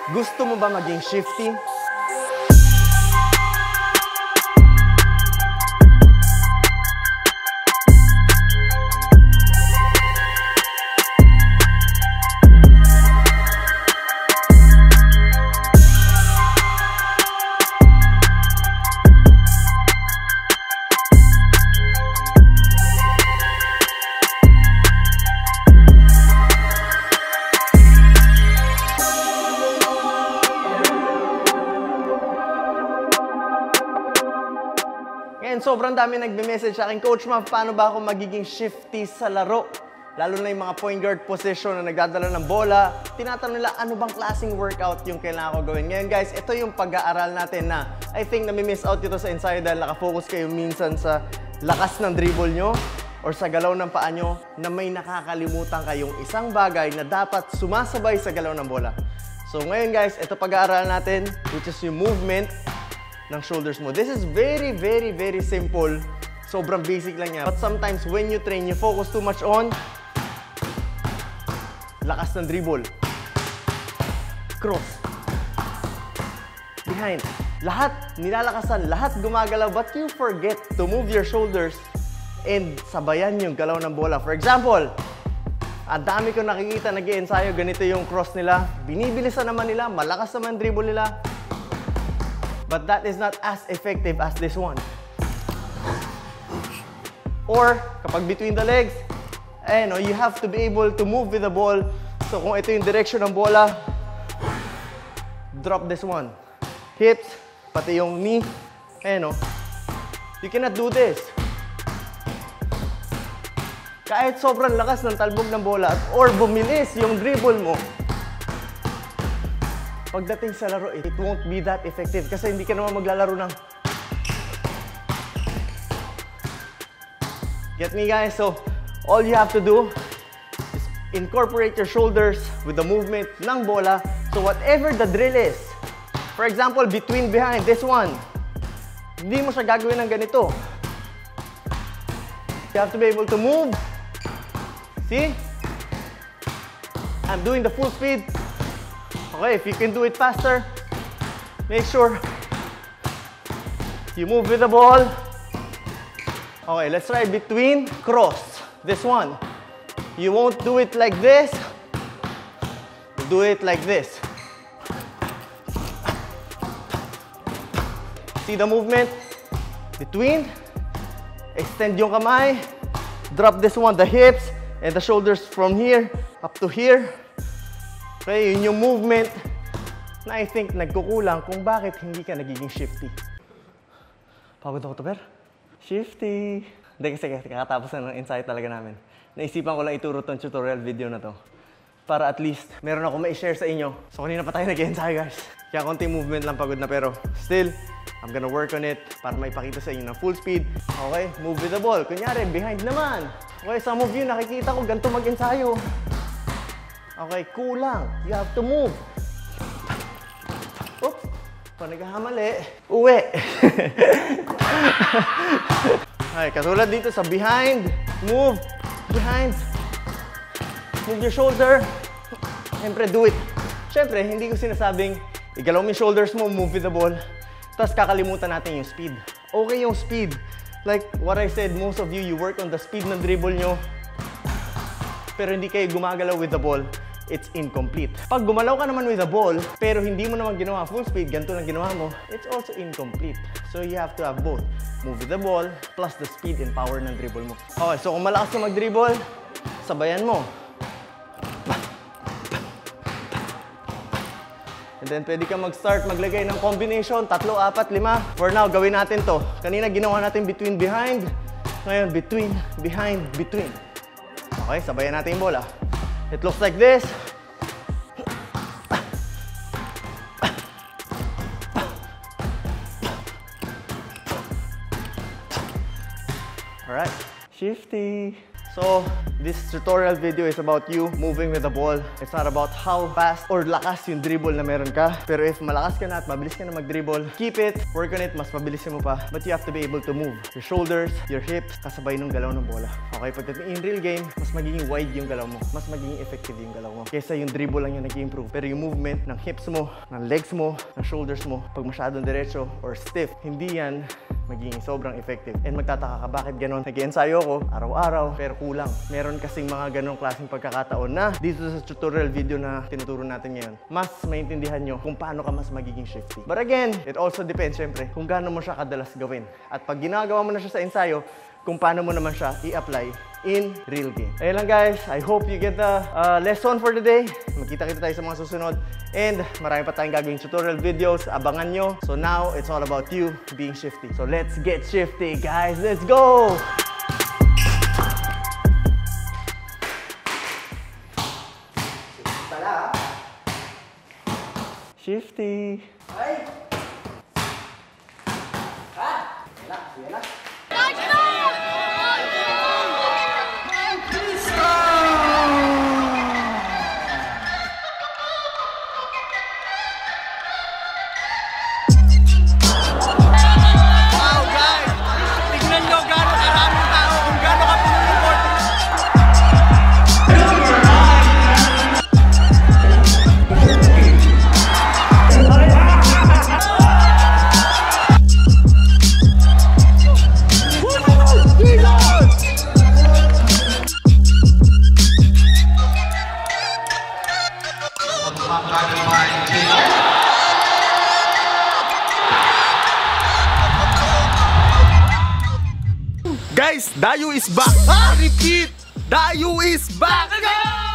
Gusto mo ba maging shifty? Ngayon, sobrang dami nagme-message sa akin, Coach Mav, paano ba ako magiging shifty sa laro? Lalo na yung mga point guard position na nagdadala ng bola. Tinatanong nila, ano bang klaseng workout yung kailangan ko gawin? Ngayon guys, ito yung pag-aaral natin na I think nami-miss out ito sa Insider dahil nakafocus kayo minsan sa lakas ng dribble nyo or sa galaw ng paa nyo na may nakakalimutan kayong isang bagay na dapat sumasabay sa galaw ng bola. So ngayon guys, ito pag-aaral natin, which is yung movement ng shoulders mo. This is very simple. Sobrang basic lang yan. But sometimes when you train, you focus too much on lakas ng dribble, cross, behind. Lahat nilalakasan, lahat gumagalaw, but you forget to move your shoulders and sabayan yung galaw ng bola. For example, ang dami ko nakikita nag-i-ensayo, ganito yung cross nila. Binibilisan naman nila, malakas naman dribble nila. But that is not as effective as this one. Or, kapag between the legs, you have to be able to move with the ball. So, kung ito yung direction ng bola, drop this one. Hips, pati yung knee. You cannot do this. Kahit sobrang lakas ng talbog ng bola or bumilis yung dribble mo, pagdating sa laro, it won't be that effective kasi hindi ka naman maglalaro ng... Get me guys? So, all you have to do is incorporate your shoulders with the movement ng bola. So, whatever the drill is, for example, between, behind, this one, hindi mo siya gagawin ng ganito. You have to be able to move. See? I'm doing the full speed. Okay, if you can do it faster, make sure you move with the ball. Okay, let's try between, cross. This one. You won't do it like this. Do it like this. See the movement? Between. Extend yung kamay. Drop this one, the hips and the shoulders from here up to here. Okay, yun yung movement na I think nagkukulang kung bakit hindi ka nagiging shifty. Pagod ako to, Per? Shifty! Hindi kasi kakatapos na ng insight talaga namin. Naisipan ko lang ituro tong tutorial video na to. Para at least meron ako ma-share sa inyo. So kanina pa tayo nag-ensayo guys. Kaya konting movement lang pagod na pero still, I'm gonna work on it para maipakita sa inyo ng full speed. Okay, move with the ball. Kunyari, behind naman. Okay, some of you nakikita ko ganito mag-ensayo. Okay, kulang. You have to move. Oops. Pag naghahamali, uwi. Okay, katulad dito sa behind, move, behind, move your shoulder. Siyempre, do it. Siyempre, hindi ko sinasabing igalaw mo yung shoulders mo, move with the ball. Tapos kakalimutan natin yung speed. Okay yung speed. Like what I said, most of you work on the speed ng dribble nyo. Pero hindi kayo gumagalaw with the ball, it's incomplete. Pag gumalaw ka naman with the ball, pero hindi mo naman ginawa full speed, ganito lang ginawa mo, it's also incomplete. So you have to have both. Move with the ball, plus the speed and power ng dribble mo. Okay, so kung malakas ka mag-dribble, sabayan mo. And then pwede ka mag-start maglagay ng combination, 3, 4, 5. For now, gawin natin to. Kanina ginawa natin between, behind. Ngayon, between, behind, between. Okay, sabayan natin yung bola. It looks like this. Alright, shifty. So, this tutorial video is about you moving with the ball. It's not about how fast or lakas yung dribble na meron ka. Pero if malakas ka na at mabilis ka na mag-dribble, keep it, work on it, mas mabilisin mo pa. But you have to be able to move your shoulders, your hips, kasabay nung galaw ng bola. Okay, pagdating in real game, mas magiging wide yung galaw mo. Mas magiging effective yung galaw mo. Kesa yung dribble lang yung nag-improve. Pero yung movement ng hips mo, ng legs mo, ng shoulders mo, pag masyadong diretso or stiff, hindi yan magiging sobrang effective. And magtataka ka bakit ganon. Nag-ensayo ako araw-araw pero kulang. Meron kasing mga ganong klaseng pagkakataon na dito sa tutorial video na tinuturo natin ngayon, mas maintindihan nyo kung paano ka mas magiging shifty. But again, it also depends syempre kung gaano mo siya kadalas gawin. At pag ginagawa mo na siya sa ensayo, kung paano mo naman siya i-apply in real game. Ayun lang guys, I hope you get the lesson for today. Magkita-kita tayo sa mga susunod. And marami pa tayong gagawing tutorial videos. Abangan nyo. So now, it's all about you being shifty. So let's get shifty guys. Let's go! Shifty. Ay! Ah! Yan na. Guys, Dayo is back! I repeat, Dayo is back!